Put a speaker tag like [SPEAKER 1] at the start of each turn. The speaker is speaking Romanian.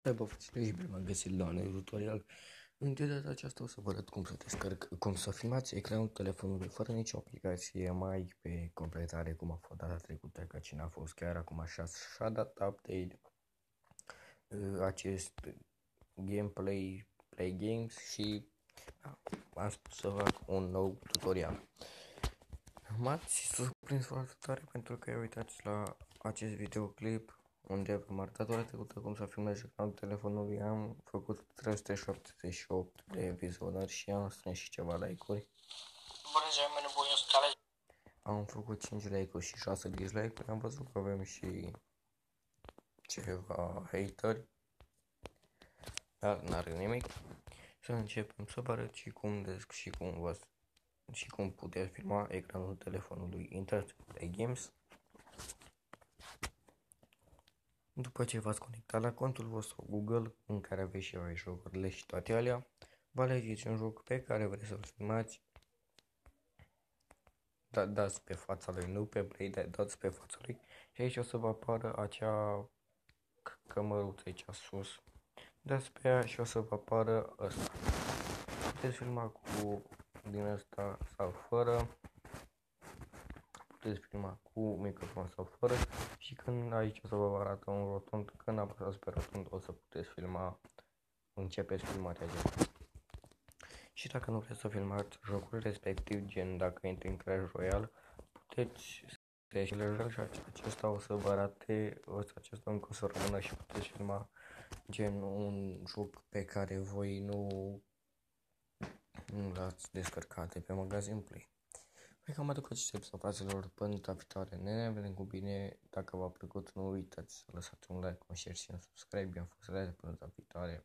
[SPEAKER 1] Bă, frățile, și bine m-am găsit la un tutorial. În de data aceasta o să vă arăt cum să filmați ecranul telefonului fără nicio aplicație, mai pe completare cum a fost data trecută, că cine a fost chiar acum așa și-a dat update acest gameplay, play games și am spus să fac un nou tutorial. M-ați surprins foarte tare pentru că uitați la acest videoclip unde am arătat ora trecută cum să filmez ecranul telefonului. Am făcut 378 de vizionări și am strâns și ceva like-uri. Am făcut 5 like-uri și 6 dislike-uri. Am văzut că avem și ceva hateri, dar n-are nimic. Să începem să vă arăt și cum puteți filma ecranul telefonului. Intrați pe Play Games. După ce v-ați conectat la contul vostru Google, în care aveți și voi jocurile și toate alea, vă alegeți un joc pe care vreți să-l filmați, dați pe fața lui, nu pe play, dați pe fața lui și aici o să vă apară acea cămăruță aici sus, dați pe ea și o să vă apară ăsta. Puteți filma cu din ăsta sau fără, puteți filma cu microfon sau fără și când aici o să vă arată un rotund, când apăsați pe rotund o să puteți filma, începeți filmarea aceasta. Și dacă nu vreți să filmați jocul respectiv, gen dacă intri în Clash Royale, puteți să ieși la și acesta o să vă arate, acesta încă o să rămână și puteți filma gen un joc pe care voi nu l-ați descărcat de pe magazin Play. Hai că mă duc aceste fraților până data viitoare. Ne vedem cu bine. Dacă v-a plăcut, nu uitați să lăsați un like, un share și un subscribe. Am fost până data viitoare.